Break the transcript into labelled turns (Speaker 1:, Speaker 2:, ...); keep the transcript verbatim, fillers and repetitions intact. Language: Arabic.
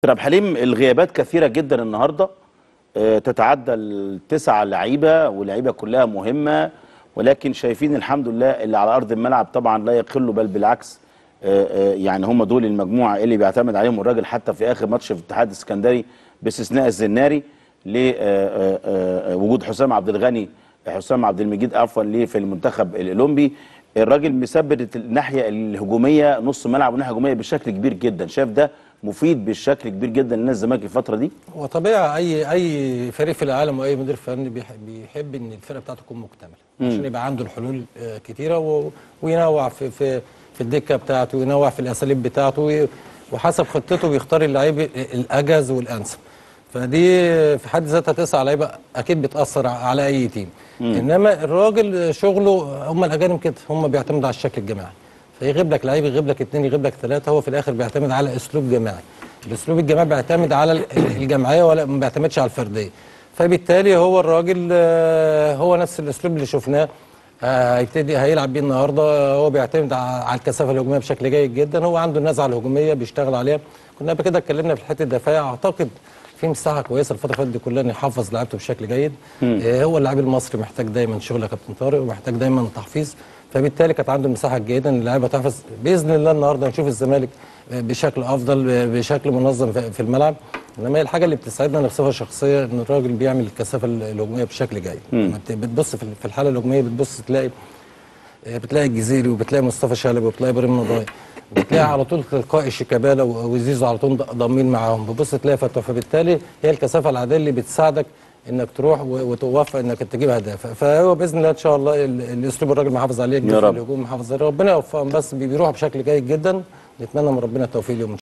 Speaker 1: كابتن عبد الحليم، الغيابات كثيره جدا النهارده، آه، تتعدى التسع لعيبه واللعيبه كلها مهمه، ولكن شايفين الحمد لله اللي على ارض الملعب طبعا لا يقلوا بل بالعكس. آه، آه، يعني هم دول المجموعه اللي بيعتمد عليهم الراجل حتى في اخر ماتش في الاتحاد السكندري باستثناء الزناري لوجود حسام عبد الغني حسام عبد المجيد عفوا ليه في المنتخب الاولمبي. الراجل مثبت الناحيه الهجوميه نص ملعب والناحيه الهجوميه بشكل كبير جدا، شايف ده مفيد بشكل كبير جدا للناس الزمالك الفتره دي؟
Speaker 2: وطبيعي اي اي فريق في العالم واي مدير فني بيحب, بيحب ان الفرقه بتاعته تكون مكتمله عشان يبقى عنده الحلول كتيره و... وينوع في في في الدكه بتاعته، وينوع في الاساليب بتاعته، وحسب خطته بيختار اللعيب الاجهز والانسب. فدي في حد ذاتها تسع لعيبه اكيد بتاثر على اي تيم. مم. انما الراجل شغله هم الاجانب كده، هم بيعتمدوا على الشكل الجماعي، فيغيب لك لعيب، يغيب لك اثنين، يغيب لك ثلاثه، هو في الاخر بيعتمد على اسلوب جماعي. الاسلوب الجماعي بيعتمد على الجماعيه ولا ما بيعتمدش على الفرديه. فبالتالي هو الراجل هو نفس الاسلوب اللي شفناه هيبتدي هيلعب بيه النهارده. هو بيعتمد على الكثافه الهجوميه بشكل جيد جدا، هو عنده النزعه الهجوميه بيشتغل عليها. كنا قبل كده اتكلمنا في الحته الدفاعيه، اعتقد في مساحه كويسه الفتره اللي فاتت دي كلها ان يحافظ لعيبته بشكل جيد. آه هو اللاعب المصري محتاج دايما شغل يا كابتن طارق، ومحتاج دايما تحفيظ، فبالتالي كانت عنده المساحه الجيده ان اللعيبه تحفظ. باذن الله النهارده نشوف الزمالك بشكل افضل، بشكل منظم في الملعب. انما هي الحاجه اللي بتسعدنا انا بصفه شخصيه ان الراجل بيعمل الكثافه الهجوميه بشكل جيد. لما بتبص في الحاله الهجوميه بتبص تلاقي بتلاقي الجزيري، وبتلاقي مصطفى شلبي، وبتلاقي ابراهيم نضاي، بتلاقي على طول تلقائي شيكابالا وزيزو على طول ضامين معاهم، بتبص تلاقي فتوى. فبالتالي هي الكثافه العاديه اللي بتساعدك انك تروح وتوفق انك تجيب اهداف. فهو باذن الله ان شاء الله الاسلوب الراجل محافظ عليه، الجزء الهجوم محافظ عليه، ربنا يوفقهم، بس بيروحوا بشكل جيد جدا. نتمنى من ربنا التوفيق ليهم.